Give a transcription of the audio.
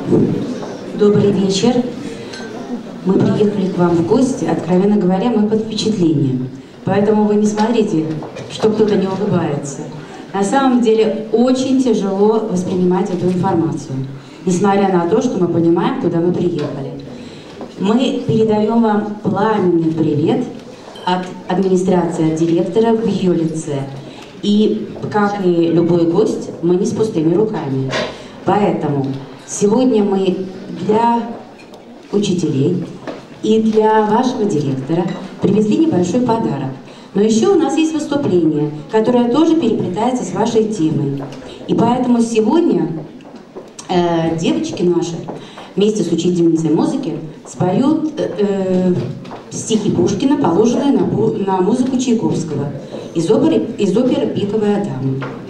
Добрый вечер. Мы приехали к вам в гости. Откровенно говоря, мы под впечатлением. Поэтому вы не смотрите, что кто-то не улыбается. На самом деле очень тяжело воспринимать эту информацию, несмотря на то, что мы понимаем, куда мы приехали. Мы передаем вам пламенный привет от администрации, от директора в ее лице. И, как и любой гость, мы не с пустыми руками. Поэтому сегодня мы для учителей и для вашего директора привезли небольшой подарок. Но еще у нас есть выступление, которое тоже переплетается с вашей темой. И поэтому сегодня девочки наши вместе с учительницей музыки споют стихи Пушкина, положенные на музыку Чайковского из оперы «Пиковая дама».